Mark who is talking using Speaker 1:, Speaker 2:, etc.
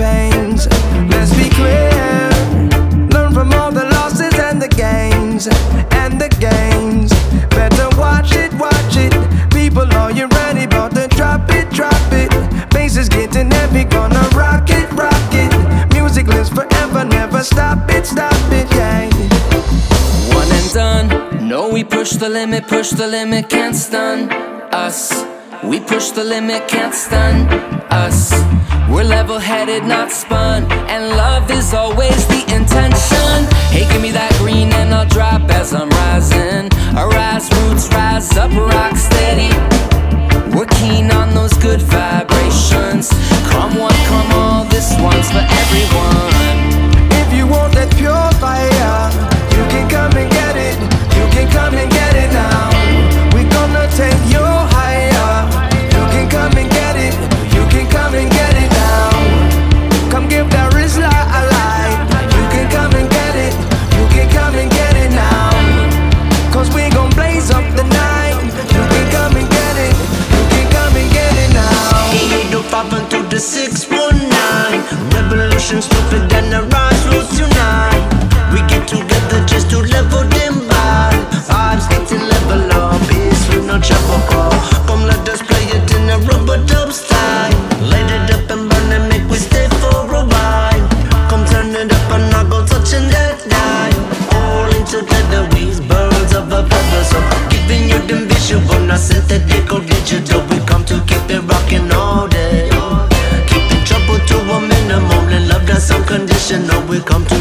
Speaker 1: pains. Let's be clear, learn from all the losses and the gains. And the gains, better watch it, watch it. People, are you ready? About to drop it, drop it. Bass is getting heavy, gonna rock it, rock it. Music lives forever, never stop it, yeah.
Speaker 2: One and done. No, we push the limit, can't stun us. We push the limit, can't stun us. We're level-headed, not spun, and love is always the intention. Hey, give me that green and I'll drop as I'm rising. I rise, roots rise up, rock steady. We're keen on those good vibrations. Come one, come all, this one's for everyone.
Speaker 1: If you want that pure fire, you can come and get it. You can come and get it now. We're gonna take you higher. You can come and get it. You can come and get it now. Come give that Rizla a light. You can come and get it. You can come and get it now. Cause we gon' blaze up the night. You can come and get it. You can come and get it now.
Speaker 3: 805 through the 619. Revolution, stupid, and the rise rules tonight. We get together just to level them by. Vibes getting level up, peace with no trouble. Come let us play it in a rubber dub style. Light it up and burn it, make we stay for a while. Come turn it up and I go touching that dial. All in together, we birds of a feather. So giving you them visual, not synthetic or digital. We come to keep it rocking all day. Keeping trouble to a minimum, and love that's unconditional. We come to